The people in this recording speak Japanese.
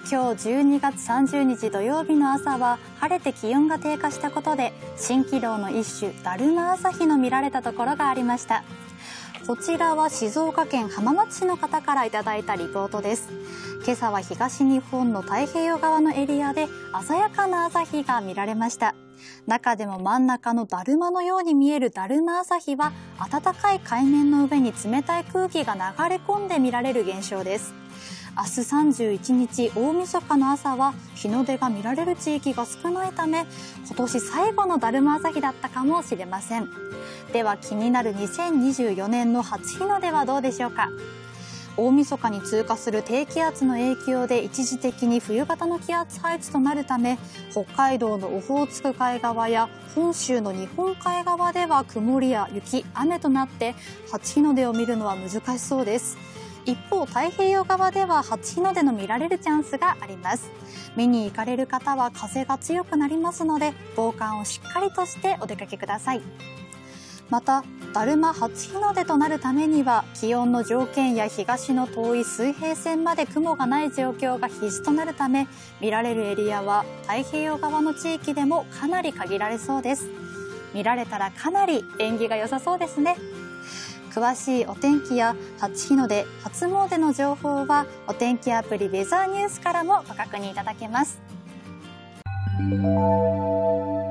今日12月30日土曜日の朝は晴れて気温が低下したことで、蜃気楼の一種だるま朝日の見られたところがありました。こちらは静岡県浜松市の方からいただいたリポートです。今朝は東日本の太平洋側のエリアで鮮やかな朝日が見られました。中でも真ん中のだるまのように見えるだるま朝日は、暖かい海面の上に冷たい空気が流れ込んで見られる現象です。明日31日大晦日の朝は日の出が見られる地域が少ないため、今年最後のだるま朝日だったかもしれません。では気になる2024年の初日の出はどうでしょうか。大晦日に通過する低気圧の影響で一時的に冬型の気圧配置となるため、北海道のオホーツク海側や本州の日本海側では曇りや雪、雨となって初日の出を見るのは難しそうです。一方、太平洋側では初日の出の見られるチャンスがあります。見に行かれる方は風が強くなりますので、防寒をしっかりとしてお出かけください。また、だるま初日の出となるためには、気温の条件や東の遠い水平線まで雲がない状況が必須となるため、見られるエリアは太平洋側の地域でもかなり限られそうです。見られたらかなり縁起が良さそうですね。詳しいお天気や初日の出、初詣の情報はお天気アプリウェザーニュースからもご確認いただけます。